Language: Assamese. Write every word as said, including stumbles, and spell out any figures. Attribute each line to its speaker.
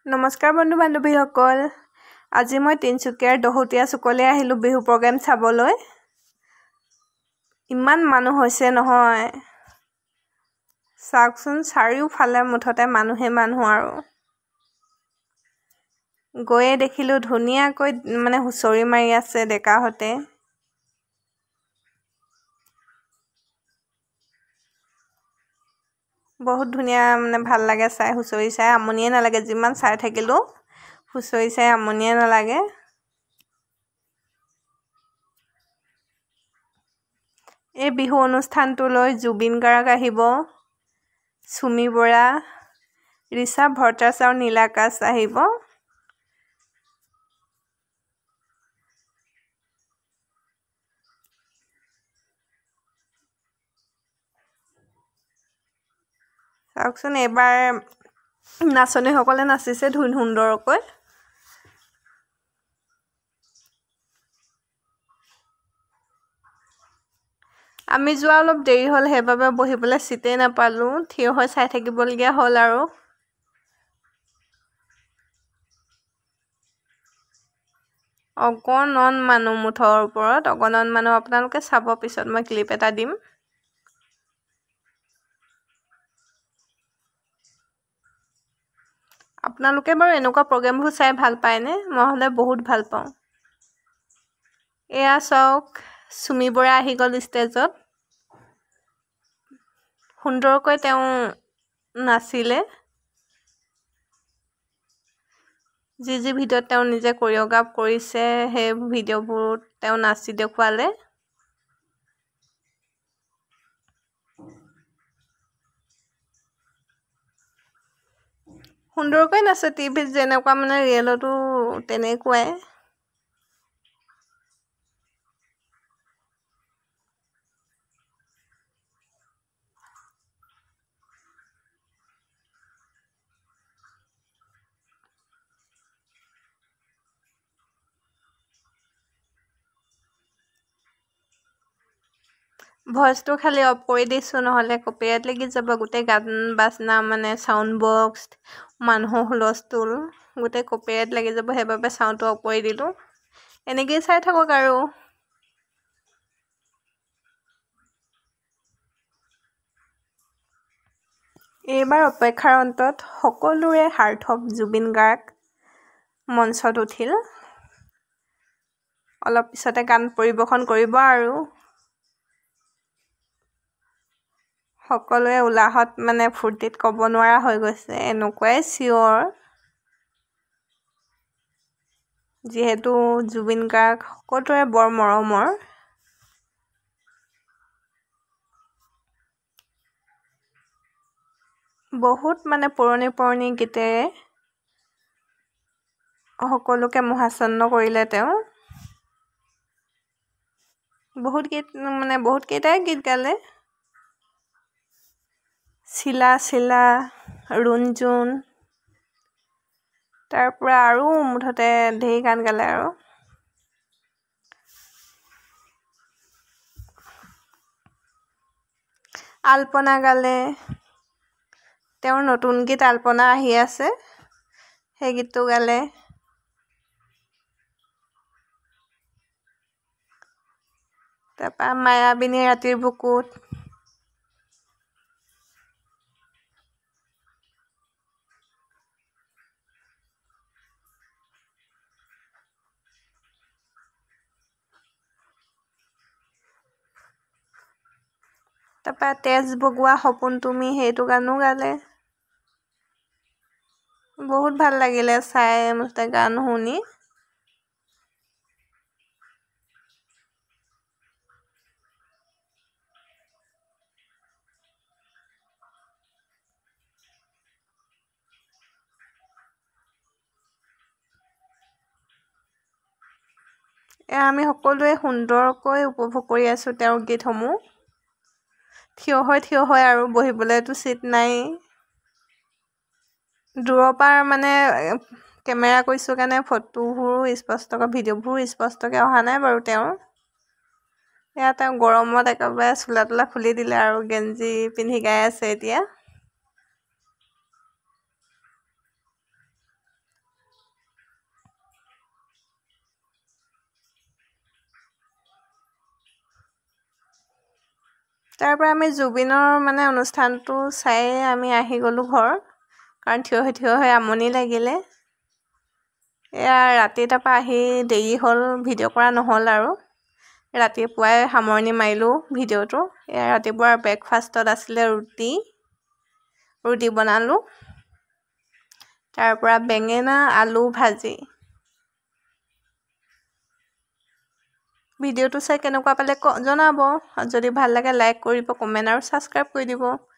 Speaker 1: নমস্কাৰ বন্ধু বান্ধৱীসকল আজি মই তিনচুকীয়াৰ দহোটীয়া চুকলৈ আহিলো বিহু প্ৰগ্ৰাম চাবলৈ ইমান মানুহ হৈছে নহয় চাওকচোন চাৰিওফালে মুঠতে মানুহে মানুহ আৰু গৈয়ে দেখিলো ধুনীয়াকৈ মানে হুঁচৰি মাৰি আছে ডেকাহতে বহুত ধুনীয়া মানে ভাল লাগে চাই হুঁচৰি চাই আমনিয়ে নালাগে যিমান চাই থাকিলো হুঁচৰি চাই আমনিয়ে নালাগে এই বিহু অনুষ্ঠানটোলৈ জুবিন গাৰ্গ আহিব সুমি borah ঋষভ ভট্টাচাৰ্য আৰু নীলাকাশ আহিব চাওকচোন এবাৰ নাচনীসকলে নাচিছে ধুন সুন্দৰকৈ আমি যোৱা অলপ দেৰি হ'ল হেবাবে বহিবলৈ সিটে নাপালো থিয় হৈ চাই থাকিবলগীয়া হ'ল আৰু অগণন মানুহ মুঠৰ ওপৰত অগণন মানুহ আপোনালোকে চাব পিছত মই ক্লিপ এটা দিম আপোনালোকে বাৰু এনেকুৱা প্ৰগ্ৰামবোৰ চাই ভাল পায়নে মই হলে বহুত ভাল পাওঁ এয়া চাওক সুমি borah আহি গল ষ্টেজত সুন্দৰকৈ তেওঁ নাচিলে যি যি ভিডিঅ'ত তেওঁ নিজে কোৰিওগ্ৰাফ কৰিছে সেই ভিডিঅ'বোৰত তেওঁ নাচি দেখুৱালে সুন্দৰকৈ নাচে টিভিত যেনেকুৱা মানে ৰিয়েলতো তেনেকুৱাই ভইচটো খালি অফ কৰি দিছো নহলে কপিৰাইট লাগি যাব গোটেই গান বাজনা মানে সাউন্ড বক্স মানুহ হুলস্থুল গোটেই কপিৰাইট লাগি যাব হেবাবে সাউন্ডটো অফ কৰি দিলো এনেকৈ চাই থাকক আৰু এইবাৰ অপেক্ষাৰ অন্তত সকলোৰে হাৰ্টথ্ৰব জুবিন গাৰ্গ মঞ্চত উঠিল অলপ পিছতে গান পৰিবেশন কৰিব আৰু সকলোৱে উলাহত মানে ফুৰ্তিত ক'ব নোৱাৰা হৈ গৈছে এনেকুৱাই চিঞৰ যিহেতু জুবিন গাৰ্গ সকলোৰে বৰ মৰমৰ বহুত মানে পুৰণি পুৰণি গীতেৰে সকলোকে মোহাচন্ন কৰিলে তেওঁ বহুত গীত মানে বহুত কেইটাই গীত গালে চিলা চিলা ৰুণজুন তাৰ পৰা আৰু মুঠতে ঢেৰ গান গালে আৰু আলপনা গালে তেওঁৰ নতুন গীত আলপনা আহি আছে সেই গীতটো গালে তাৰপা মায়াবিনী ৰাতিৰ বুকুত তাৰপা তেজ বগোৱা সপোন তুমি সেইটো গানো গালে বহুত ভাল লাগিলে চাই মুঠতে গান শুনি এয়া আমি সকলোৱে সুন্দৰকৈ উপভোগ কৰি আছো তেওঁৰ গীতসমূহ থিয় হৈ থিয় হৈ আৰু বহিবলৈতো সিট নাই দূৰৰ পৰা মানে কেমেৰা কৰিছো কাৰণে ফটোবোৰো স্পষ্টকৈ ভিডিঅ'বোৰ স্পষ্টকৈ অহা নাই বাৰু তেওঁৰ এয়া তেওঁ গৰমত একেবাৰে চোলা তোলা খুলি দিলে আৰু গেঞ্জি পিন্ধি গাই আছে এতিয়া তাৰ পৰা আমি জুবিনৰ মানে অনুষ্ঠানটো চাই আমি আহি গ'লোঁ ঘৰ কাৰণ থিয় হৈ থিয় হৈ আমনি লাগিলে এয়া ৰাতি তাৰপৰা আহি দেৰি হ'ল ভিডিঅ' কৰা নহ'ল আৰু ৰাতিপুৱাই সামৰণি মাৰিলোঁ ভিডিঅ'টো এয়া ৰাতিপুৱাৰ ব্ৰেকফাষ্টত আছিলে ৰুটি ৰুটি বনালোঁ তাৰ পৰা বেঙেনা আলু ভাজি ভিডিঅ'টো চাই কেনেকুৱা পালে জনাব যদি ভাল লাগে লাইক কৰিব কমেণ্ট আৰু ছাবস্ক্ৰাইব কৰি দিব